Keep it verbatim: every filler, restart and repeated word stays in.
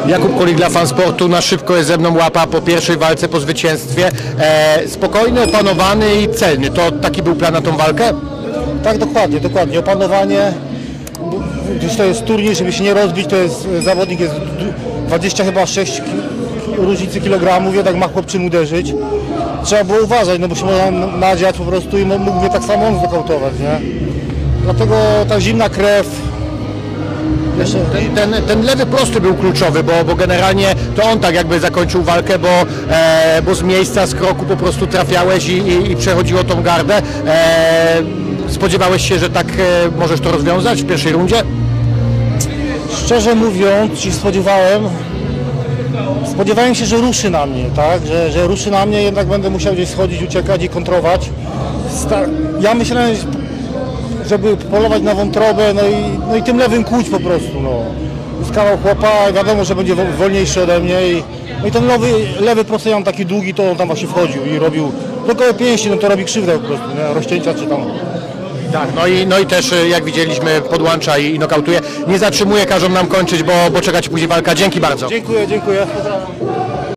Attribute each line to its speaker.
Speaker 1: Jakub Kulik dla Fansportu, na szybko jest ze mną łapa po pierwszej walce, po zwycięstwie. E, spokojny, opanowany i celny. To taki był plan na tą walkę?
Speaker 2: Tak, dokładnie, dokładnie. Opanowanie, gdyż to jest turniej, żeby się nie rozbić, to jest zawodnik jest dwadzieścia chyba sześć różnicy kilogramów, jednak ma chłop czym uderzyć. Trzeba było uważać, no bo się można nadziać po prostu i mógł mnie tak samo on znokautować, nie? Dlatego ta zimna krew.
Speaker 1: Jeszcze... Ten, ten, ten lewy prosty był kluczowy, bo, bo generalnie to on tak jakby zakończył walkę, bo, e, bo z miejsca, z kroku po prostu trafiałeś i, i, i przechodziło tą gardę. E, spodziewałeś się, że tak e, możesz to rozwiązać w pierwszej rundzie?
Speaker 2: Szczerze mówiąc, się spodziewałem, spodziewałem się, że ruszy na mnie, tak? Że, że ruszy na mnie, jednak będę musiał gdzieś schodzić, uciekać i kontrować. Ja myślałem, żeby polować na wątrobę, no i, no i tym lewym kłuć po prostu, no. Z kawał chłopa, wiadomo, że będzie wolniejszy ode mnie i, no i ten lewy, lewy prosty, ja mam taki długi, to on tam właśnie wchodził i robił, tylko pięści, no to robi krzywdę po prostu, nie? Rozcięcia czy tam.
Speaker 1: Tak, no i, no i też jak widzieliśmy podłącza i, i nokautuje. Nie zatrzymuje, każą nam kończyć, bo, bo czeka ci później walka. Dzięki bardzo.
Speaker 2: Dziękuję, dziękuję. Pozdrawiam.